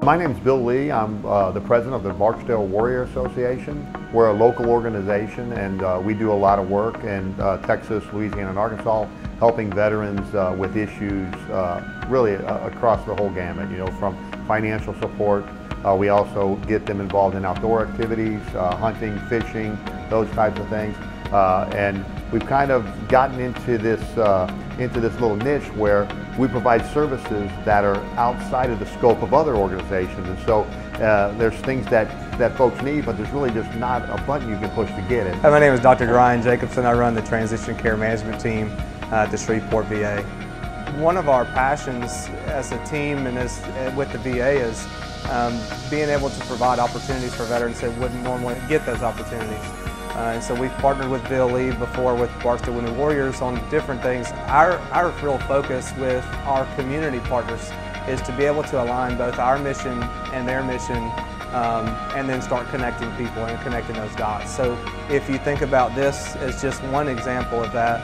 My name is Bill Lee. I'm the president of the Barksdale Warrior Association. We're a local organization, and we do a lot of work in Texas, Louisiana, and Arkansas, helping veterans with issues really across the whole gamut, you know, from financial support. We also get them involved in outdoor activities, hunting, fishing, those types of things. And we've kind of gotten into this little niche where we provide services that are outside of the scope of other organizations. And so there's things that folks need, but there's really just not a button you can push to get it. Hi, my name is Dr. Ryan Jacobson. I run the Transition Care Management Team at the Shreveport VA. One of our passions as a team and with the VA is being able to provide opportunities for veterans that wouldn't normally get those opportunities. And so we've partnered with Bill Lee before with Barksdale Wounded Warriors on different things. Our real focus with our community partners is to be able to align both our mission and their mission, and then start connecting people and connecting those dots. So if you think about this as just one example of that,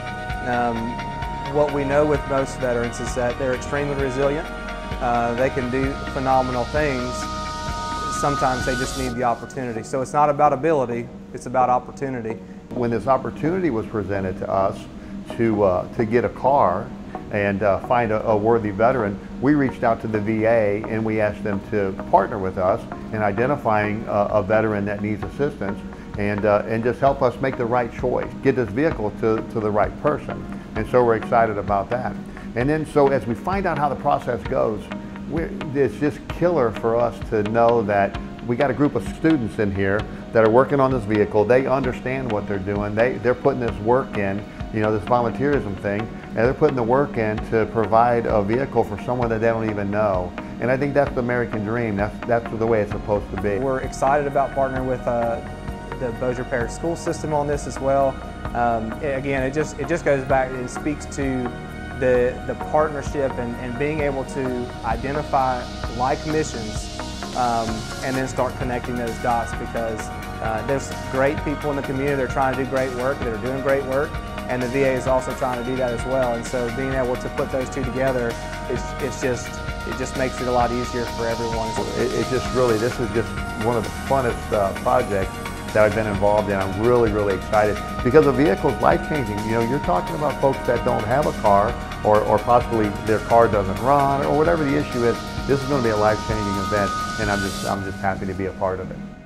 what we know with most veterans is that they're extremely resilient. They can do phenomenal things. Sometimes they just need the opportunity. So it's not about ability, it's about opportunity. When this opportunity was presented to us to get a car and find a worthy veteran, we reached out to the VA and we asked them to partner with us in identifying a veteran that needs assistance and just help us make the right choice, get this vehicle to the right person. And so we're excited about that. And then so as we find out how the process goes, it's just killer for us to know that we got a group of students in here that are working on this vehicle. They understand what they're doing. They're putting this work in, you know, this volunteerism thing, and they're putting the work in to provide a vehicle for someone that they don't even know. And I think that's the American dream. That's the way it's supposed to be. We're excited about partnering with the Bossier Parish school system on this as well. Again, it just goes back and speaks to the partnership and being able to identify like missions and then start connecting those dots, because there's great people in the community that are trying to do great work, that are doing great work, and the VA is also trying to do that as well. And so being able to put those two together, it just makes it a lot easier for everyone. This is just one of the funnest projects that I've been involved in. I'm really, really excited because the vehicle is life-changing. You know, you're talking about folks that don't have a car or possibly their car doesn't run or whatever the issue is. This is going to be a life-changing event, and I'm just happy to be a part of it.